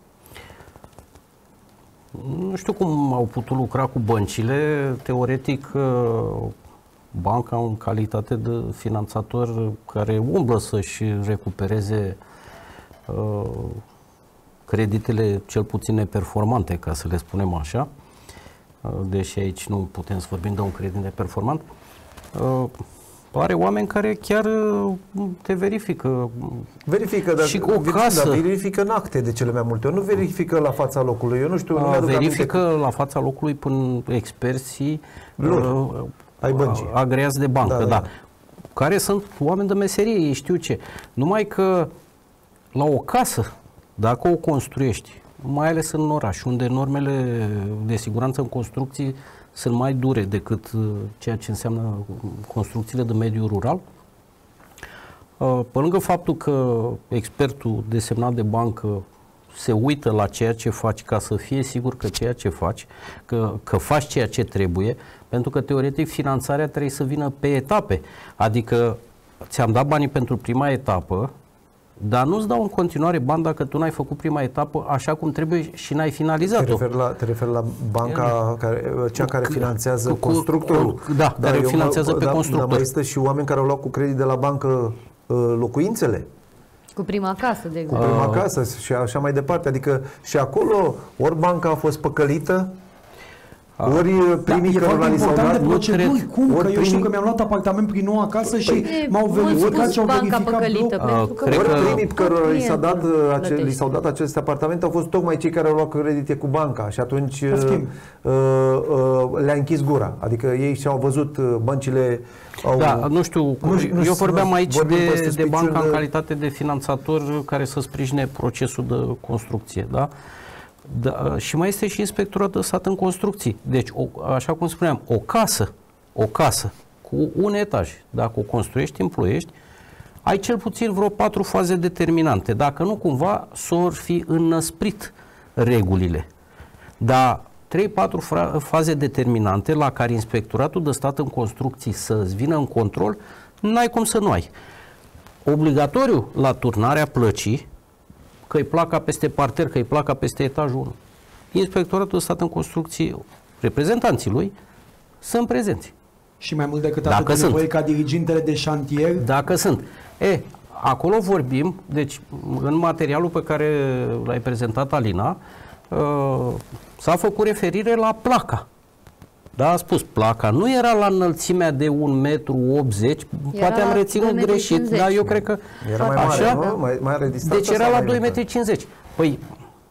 Nu știu cum au putut lucra cu băncile. Teoretic, banca, în calitate de finanțator care umblă să-și recupereze uh, creditele cel puțin neperformante, ca să le spunem așa, deși aici nu putem să vorbim de un credit neperformant, are oameni care chiar te verifică.
Verifică, dar,
și o casă.
Dar verifică în acte de cele mai multe ori. Nu verifică la fața locului. Eu nu știu.
A, verifică aminte. La fața locului până experții uh,
ai băncii.
Agreați de bancă, da, da. da. Care sunt oameni de meserie, ei știu ce. Numai că la o casă, dacă o construiești, mai ales în oraș, unde normele de siguranță în construcții sunt mai dure decât ceea ce înseamnă construcțiile de mediu rural. Pe lângă faptul că expertul desemnat de bancă se uită la ceea ce faci ca să fie sigur că ceea ce faci, că, că faci ceea ce trebuie, pentru că teoretic finanțarea trebuie să vină pe etape. Adică ți-am dat banii pentru prima etapă, dar nu-ți dau în continuare bani dacă tu n-ai făcut prima etapă așa cum trebuie și n-ai finalizat-o.
Te referi la, te referi la banca, care, cea care finanțează cu, constructorul.
Cu, da,
dar
care finanțează pe
da,
constructor.
Dar mai există și oameni care au luat cu credit de la bancă uh, locuințele.
Cu prima casă, de exemplu.
Cu prima casă și așa mai departe. Adică și acolo ori banca a fost păcălită, ori primii
da,
cărora li s-au dat
proceduri, cum? Că eu știu că mi-am luat apartament prin noua casă și m-au verificat și au verificat blocul.
Ori primii cărora li s-a dat, li s-au dat aceste apartamente au fost tocmai cei care au luat credite cu banca și atunci le-a închis gura. Adică ei și-au văzut băncile. Au...
Da, nu știu, nu, eu vorbeam aici de, de banca în calitate de finanțator care să sprijine procesul de construcție, da? Da, și mai este și inspectorat de stat în construcții. Deci, o, așa cum spuneam, o casă, o casă cu un etaj, dacă o construiești în Ploiești, ai cel puțin vreo patru faze determinante. Dacă nu, cumva s-or fi înnăsprit regulile. Dar trei patru faze determinante la care inspectoratul de stat în construcții să-ți vină în control, n-ai cum să nu ai. Obligatoriu la turnarea plăcii, că-i placa peste parter, că-i placa peste etajul unu. Inspectoratul de stat în construcții, reprezentanții lui, sunt prezenți.
Și mai mult decât atât, de nevoie ca dirigintele de șantier?
Dacă sunt. E, acolo vorbim, deci în materialul pe care l-ai prezentat, Alina, uh, s-a făcut referire la placa. Da, a spus, placa nu era la înălțimea de un metru optzeci, poate am reținut greșit, dar eu cred că
era mai mare, așa, nu? Mai, mai are
deci era la doi metri cincizeci. Păi,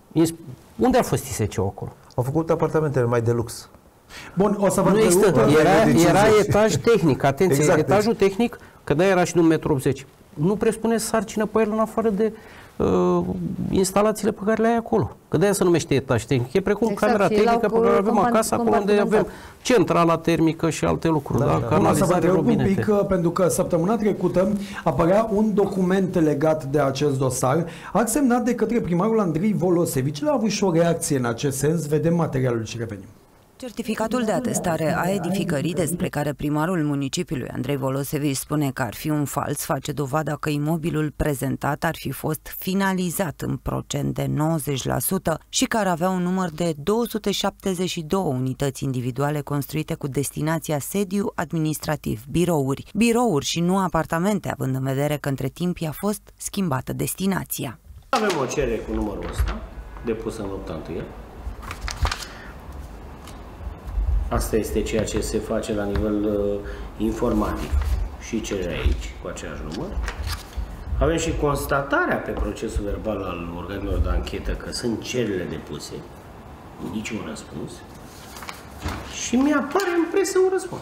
unde a fost I S C-ul acolo?
Au făcut apartamentele mai de lux.
Bun, o să vă
nu există, era, era etaj tehnic, atenție, exact, etajul deci. tehnic, că de era și de un metru optzeci. Nu presupune sarcină pe el în afară de uh, instalațiile pe care le ai acolo. Că de-aia se numește etaj tehnic. E precum exact, camera tehnică pe care o avem acasă, acolo unde avem centrala termică și alte lucruri. Da, da, da.
Canalizare, robinete. Un pic, pentru că săptămâna trecută apărea un document legat de acest dosar, semnat de către primarul Andrei Volosevici. El a avut și o reacție în acest sens. Vedem materialul și revenim.
Certificatul de atestare a edificării, despre care primarul municipiului Andrei Volosevici spune că ar fi un fals, face dovada că imobilul prezentat ar fi fost finalizat în procent de nouăzeci la sută și că ar avea un număr de două sute șaptezeci și două unități individuale construite cu destinația sediu administrativ, birouri, birouri și nu apartamente, având în vedere că între timp i-a fost schimbată destinația.
Avem o cerere cu numărul ăsta, depusă în lupta întâi. Asta este ceea ce se face la nivel uh, informatic și cererea aici, cu același număr. Avem și constatarea pe procesul verbal al organelor de anchetă că sunt cererile depuse, niciun răspuns, și mi-apare în presă un răspuns,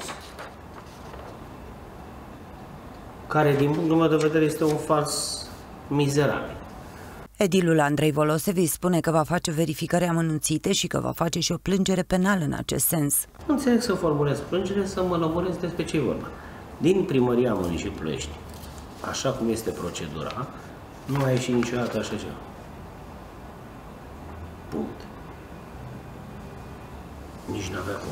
care, din punctul meu de vedere, este un fals mizerabil.
Edilul Andrei Volosevici spune că va face verificări amănunțite și că va face și o plângere penală în acest sens.
Nu înțeleg să formulez plângere, să mă lămuresc despre ce e vorba. Din primăria municipiului Ploiești, așa cum este procedura, nu a ieșit niciodată așa ceva. Punct. Nici n-avea cum.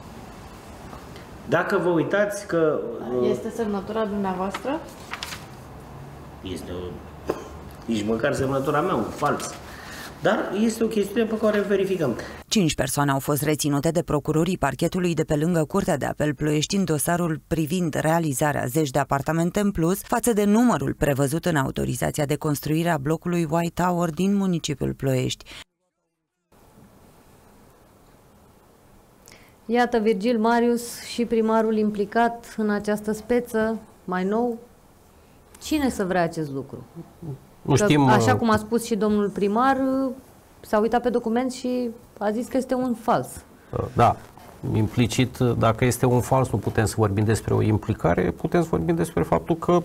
Dacă vă uitați că...
Este semnătura dumneavoastră?
Este o... Nici măcar semnătura mea, un fals. Dar este o chestiune pe care o verificăm.
Cinci persoane au fost reținute de procurorii parchetului de pe lângă Curtea de Apel Ploiești în dosarul privind realizarea zeci de apartamente în plus față de numărul prevăzut în autorizația de construire a blocului White Tower din municipiul Ploiești.
Iată, Virgil Marius și primarul implicat în această speță, mai nou. Cine să vrea acest lucru?
Nu știm,
așa cum a spus și domnul primar, s-a uitat pe document și a zis că este un fals.
Da, implicit, dacă este un fals, nu putem să vorbim despre o implicare, putem să vorbim despre faptul că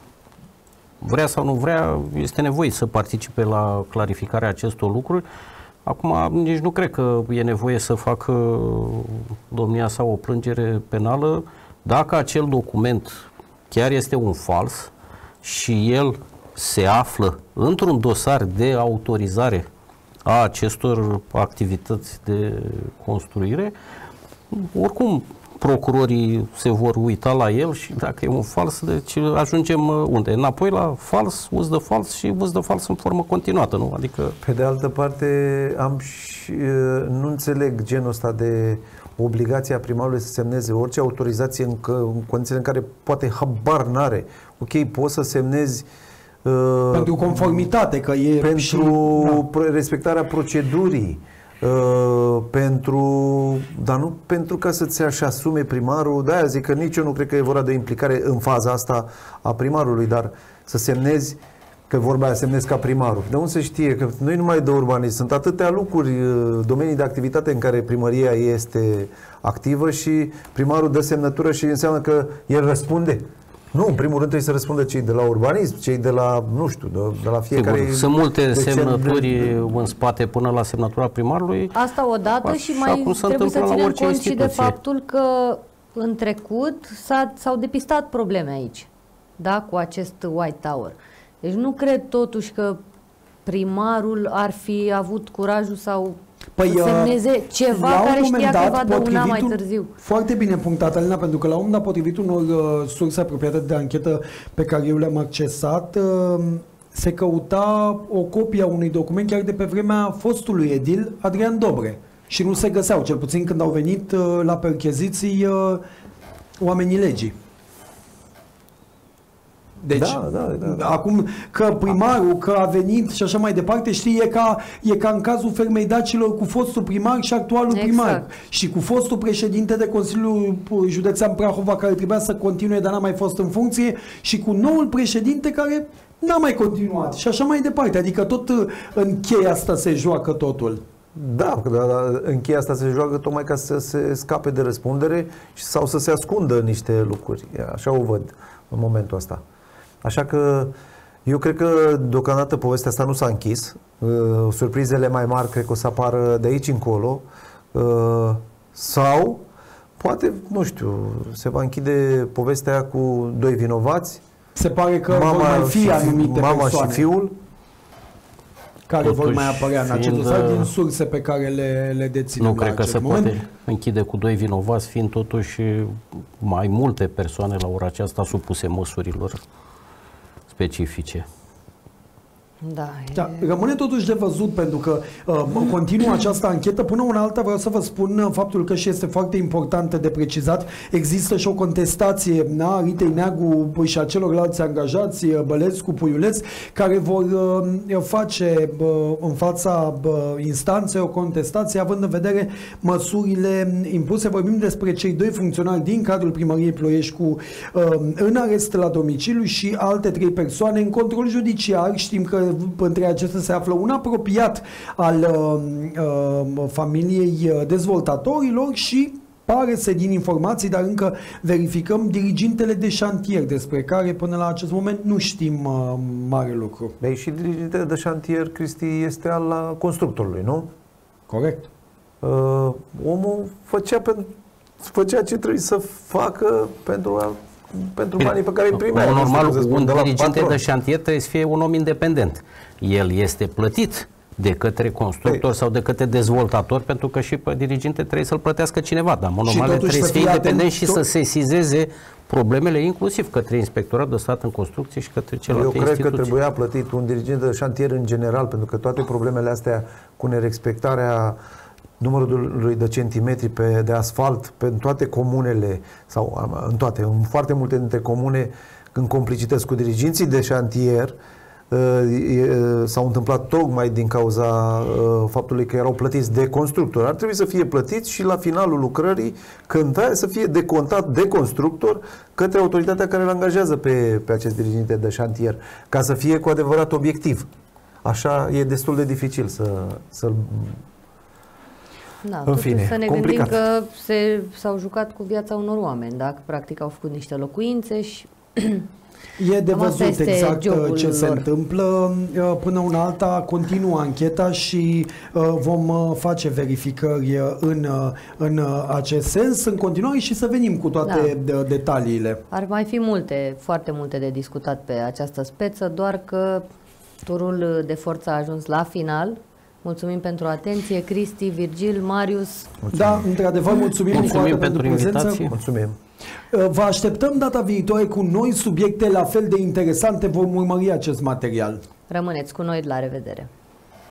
vrea sau nu vrea, este nevoie să participe la clarificarea acestor lucruri. Acum, nici nu cred că e nevoie să facă domnia sa o plângere penală dacă acel document chiar este un fals și el se află într-un dosar de autorizare a acestor activități de construire. Oricum, procurorii se vor uita la el și dacă e un fals, deci ajungem unde? Înapoi la fals, uz de fals și uz de fals în formă continuată, nu? Adică...
Pe de altă parte, am și, nu înțeleg genul ăsta de obligația primarului să semneze orice autorizație în, în condițiile în care poate habar n-are. Ok, poți să semnezi uh,
pentru conformitate, că e
pentru
și,
da. respectarea procedurii. Uh, pentru, dar nu pentru ca să-ți așa asume primarul, de-aia zic că nici eu nu cred că e vorba de implicare în faza asta a primarului, dar să semnezi, că vorba aia, semnezi ca primarul. De unde se știe? Că nu e numai de urbanism, sunt atâtea lucruri, domenii de activitate în care primăria este activă și primarul dă semnătură și înseamnă că el răspunde. Nu, în primul rând trebuie să răspundă cei de la urbanism, cei de la, nu știu, de, de la fiecare...
Sigur, sunt multe semnături de... în spate până la semnătura primarului.
Asta odată și mai trebuie să ținem cont instituție. și de faptul că în trecut s-au depistat probleme aici, da, cu acest White Tower. Deci nu cred totuși că primarul ar fi avut curajul sau păi, să semneze ceva care știa dat, că va dăuna mai târziu.
Foarte bine punctat, Alina, pentru că la un moment dat, potrivit unor uh, surse apropiate de anchetă pe care eu le-am accesat, uh, se căuta o copie a unui document chiar de pe vremea fostului edil Adrian Dobre și nu se găseau, cel puțin când au venit uh, la percheziții uh, oamenii legii. Deci,
da, da, da, da.
acum că primarul, că a venit și așa mai departe, știi, e ca, e ca în cazul fermei Dacilor cu fostul primar și actualul exact. primar. Și cu fostul președinte de Consiliul Județean Prahova, care trebuia să continue, dar n-a mai fost în funcție, și cu noul președinte care n-a mai continuat. Și așa mai departe. Adică tot în cheia asta se joacă totul.
Da, da, da, în cheia asta se joacă tocmai ca să se scape de răspundere sau să se ascundă niște lucruri. Așa o văd în momentul ăsta. Așa că eu cred că deocamdată povestea asta nu s-a închis. Uh, surprizele mai mari cred că o să apară de aici încolo. Uh, sau poate, nu știu, se va închide povestea cu doi vinovați.
Se pare că mama vor mai fi anumite
mama
persoane
și fiul
care Totuși, vor mai apărea în acest dosar din surse pe care le, le deținem.
Nu cred că se
moment.
poate închide cu doi vinovați, fiind totuși mai multe persoane la ora aceasta supuse măsurilor specifice.
Da,
da, rămâne totuși de văzut, pentru că uh, continuă această anchetă. Până una alta vreau să vă spun faptul că și este foarte important de precizat. Există și o contestație a Ritei Neagu și a celorlalți angajați, Bălescu, Puiuleț, care vor uh, face uh, în fața uh, instanței o contestație având în vedere măsurile impuse. Vorbim despre cei doi funcționari din cadrul primăriei Ploiești cu uh, în arest la domiciliu și alte trei persoane în control judiciar. Știm că între acestea se află un apropiat al uh, uh, familiei dezvoltatorilor și pare să din informații, dar încă verificăm, dirigintele de șantier, despre care până la acest moment nu știm uh, mare lucru.
Ei, și dirigintele de șantier, Cristi, este al constructorului, nu?
Corect.
Uh, omul făcea, pe, făcea ce trebuie să facă pentru a pentru banii pe care îi primea.
Normal, un diriginte de șantier trebuie să fie un om independent. El este plătit de către constructor sau de către dezvoltator, pentru că și pe diriginte trebuie să-l plătească cineva. Dar, normal, trebuie să fie independent și să sesizeze problemele, inclusiv către Inspectorat de Stat în Construcție și către celelalte instituții.
Eu cred că trebuia plătit un dirigent de șantier în general, pentru că toate problemele astea cu nerespectarea numărului de centimetri pe, de asfalt pe, în toate comunele, sau în toate, în foarte multe dintre comune, în complicități cu diriginții de șantier, s-au întâmplat tocmai din cauza faptului că erau plătiți de constructor. Ar trebui să fie plătiți și la finalul lucrării, când aia să fie decontat de constructor către autoritatea care îl angajează pe, pe acest diriginte de șantier, ca să fie cu adevărat obiectiv. Așa e destul de dificil să, să
Da,
în fine,
să ne
complicat.
gândim că se, s-au jucat cu viața unor oameni, da? Practic au făcut niște locuințe și
e de văzut exact ce
lor.
se întâmplă. Până una alta continuă ancheta și vom face verificări în, în acest sens în continuare și să venim cu toate da. detaliile.
Ar mai fi multe, foarte multe de discutat pe această speță, doar că turul de forță a ajuns la final. Mulțumim pentru atenție, Cristi, Virgil, Marius.
Mulțumim. Da, într-adevăr, mulțumim,
mulțumim pentru,
pentru
invitație.
Mulțumim.
Vă așteptăm data viitoare cu noi subiecte la fel de interesante. Vom urmări acest material.
Rămâneți cu noi, la revedere!